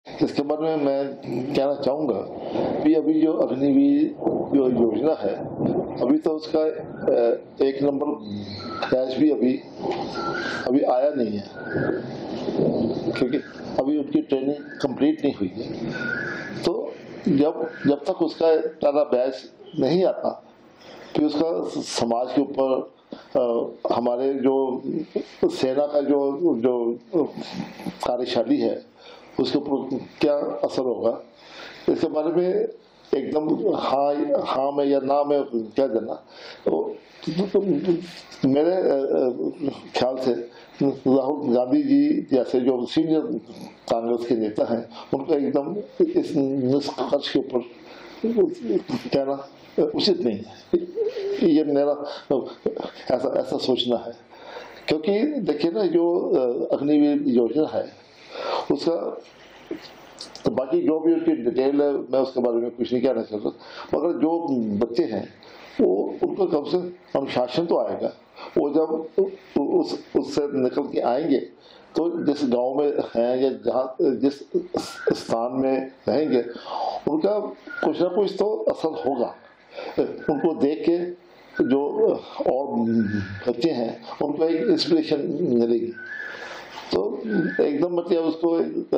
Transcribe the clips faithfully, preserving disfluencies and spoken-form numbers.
इसके बारे में मैं कहना चाहूँगा कि अभी जो अग्निवीर जो योजना है, अभी तो उसका एक नंबर बैच भी अभी अभी आया नहीं है, क्योंकि अभी उनकी ट्रेनिंग कंप्लीट नहीं हुई है। तो जब जब तक उसका पहला बैच नहीं आता, फिर उसका समाज के ऊपर हमारे जो सेना का जो जो कार्यशैली है उसके ऊपर क्या असर होगा, इसके बारे में एकदम हाँ हाँ में या ना में क्या देना। तो, तो, तो मेरे ख्याल से राहुल गांधी जी जैसे जो सीनियर कांग्रेस के नेता हैं, उनका एकदम इस निष्कर्ष के ऊपर कहना उचित नहीं है। ये मेरा ऐसा ऐसा सोचना है, क्योंकि देखिए ना, जो अग्निवीर योजना है उसका तो बाकी जो भी उसकी डिटेल है मैं उसके बारे में कुछ नहीं कहना चाहता, मगर जो बच्चे हैं वो उनको कम से अनुशासन तो आएगा। वो जब उस उससे निकल के आएंगे तो जिस गांव में हैं या जहाँ जिस स्थान में रहेंगे उनका कुछ ना कुछ तो असर होगा। उनको देख के जो और बच्चे हैं उनको एक इंस्पिरेशन मिलेगी। तो एकदम मतलब उसको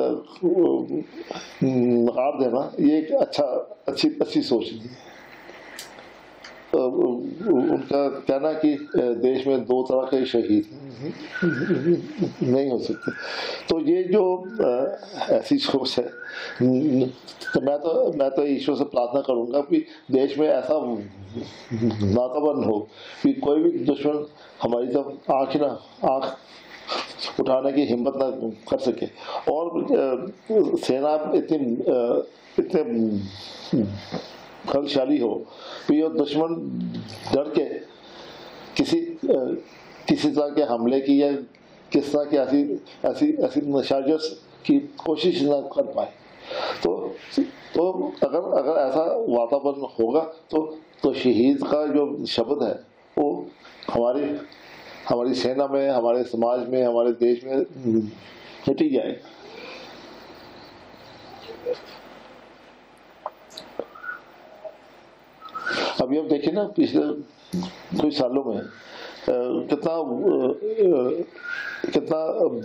नकार देना ये एक अच्छा अच्छी अच्छी सोच नहीं है। उनका कहना कि देश में दो तरह के शहीद नहीं हो सकते, तो ये जो ऐसी सोच है, तो मैं तो मैं तो ईश्वर से प्रार्थना करूंगा कि देश में ऐसा वातावरण हो कि कोई भी दुश्मन हमारी तरफ आँख ना आँख उठाने की हिम्मत ना कर सके, और सेना इतनी इतने बलशाली हो कि ये दुश्मन डर के किसी किसी तरह के हमले की या किस तरह की ऐसी ऐसी ऐसी नशाजश की कोशिश ना कर पाए। तो तो अगर अगर ऐसा वातावरण होगा तो तो शहीद का जो शब्द है वो हमारी हमारी सेना में, हमारे समाज में, हमारे देश में मिट ही जाएगा। अभी आप देखिए ना, पिछले कुछ सालों में कितना कितना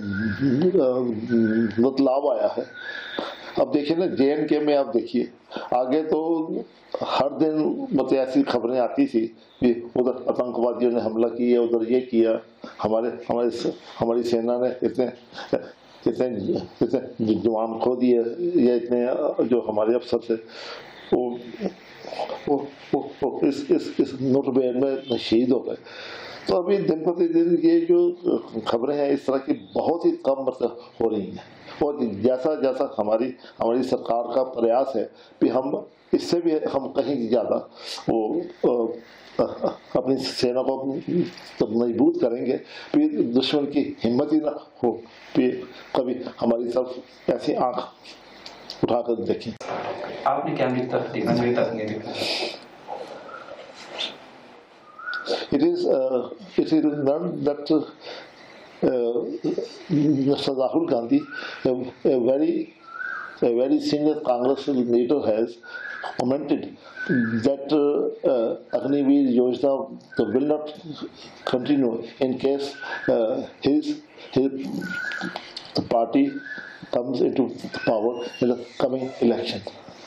बदलाव आया है। अब देखिए ना, जे एंड के में आप देखिए, आगे तो हर दिन मतलब ऐसी खबरें आती थी कि उधर आतंकवादियों ने हमला किया, उधर ये किया, हमारे हमारे हमारी सेना ने इतने इतने इतने जवान खो दिए, या इतने जो हमारे अफसर थे वो वो, वो, वो इस इस इस मुठभेड़ में शहीद हो गए। तो अभी दिन प्रतिदिन ये जो खबरें हैं इस तरह की बहुत ही कम मतलब हो रही हैं, और जैसा जैसा हमारी हमारी सरकार का प्रयास है कि हम इससे भी हम कहीं ज़्यादा वो अपनी सेना को तो मजबूत करेंगे, फिर दुश्मन की हिम्मत ही ना हो फिर कभी हमारी तरफ ऐसी आंख उठाकर देखें। आपने क्या मेरी तरफ देखा, मेरी तरफ नहीं देखा। It is uh, it is learned that uh, Mister Rahul Gandhi, a, a very a very senior Congress leader, has commented that uh, uh, Agniveer Yojana will not continue in case uh, his his the party comes into power in the coming election.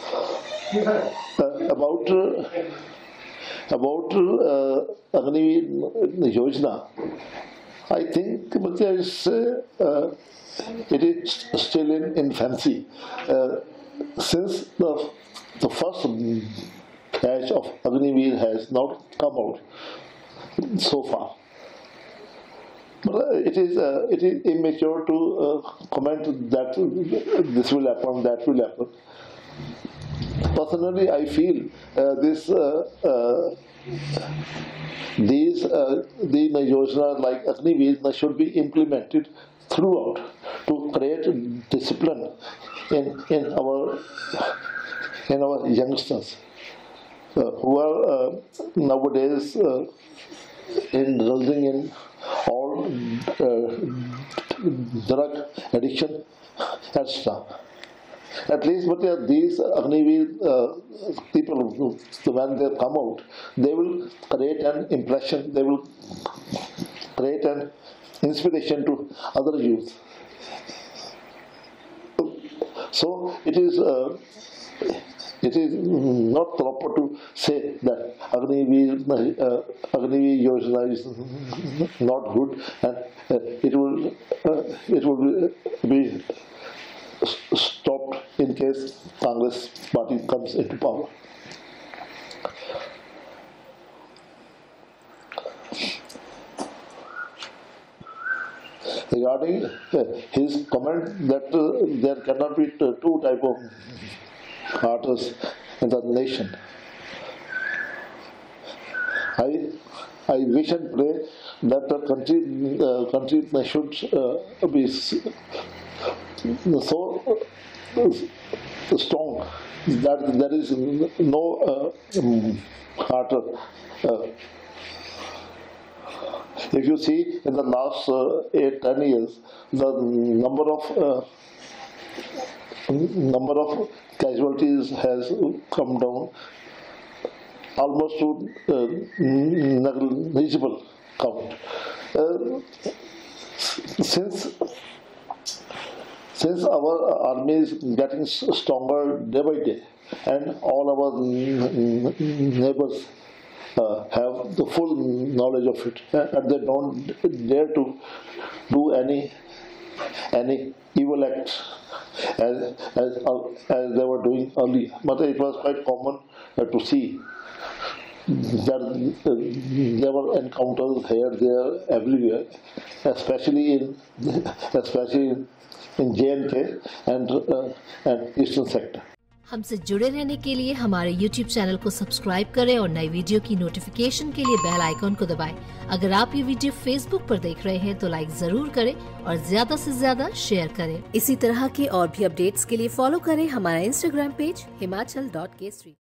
Uh, about uh, about uh, Agniveer Yojana, I think it's, uh, it is still in infancy. Uh, since the the first batch of Agniveer has not come out so far, but it is uh, it is immature to uh, comment that this will happen, that will happen. Personally, I feel uh, this uh, uh, these uh, these yojanas like Agniveer should be implemented throughout to create discipline in in our in our youngsters uh, who are uh, nowadays uh, indulging in all uh, drug addiction, et cetera. At least, but uh, these Agniveer uh, people, when they come out, they will create an impression, they will create an inspiration to other youth. So it is uh, it is not proper to say that Agniveer uh, Agniveer Yojana is not good, and uh, it will uh, it will be stopped in case Congress party comes into power. Regarding uh, his comment that uh, there cannot be t- two type of artists in the nation, I I wish and pray that the country uh, country should uh, be so uh, strong that there is no uh, um, artist. Uh, If you see in the last uh, eight, ten years, the number of uh, number of casualties has come down almost to uh, negligible count. Uh, since since our army is getting stronger day by day, and all our neighbors Uh, have the full knowledge of it, and they don't dare to do any any evil act as as, as they were doing earlier. But it was quite common uh, to see that uh, there were encounters here, there, everywhere, especially in especially in J and K and uh, and eastern sector. हमसे जुड़े रहने के लिए हमारे YouTube channel को subscribe करें और नई वीडियो की नोटिफिकेशन के लिए बेल आइकॉन को दबाएं। अगर आप ये वीडियो फेसबुक पर देख रहे हैं तो लाइक जरूर करें और ज्यादा से ज्यादा शेयर करें। इसी तरह के और भी अपडेट्स के लिए फॉलो करें हमारा Instagram page Himachal dot Kesari.